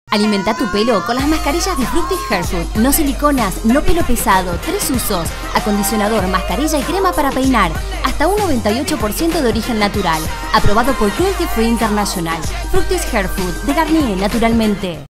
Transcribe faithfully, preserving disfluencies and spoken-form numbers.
Alimenta tu pelo con las mascarillas de Fructis Hair Food. No siliconas, no pelo pesado, tres usos. Acondicionador, mascarilla y crema para peinar. Hasta un noventa y ocho por ciento de origen natural. Aprobado por Cruelty Free International. Fructis Hair Food de Garnier, naturalmente.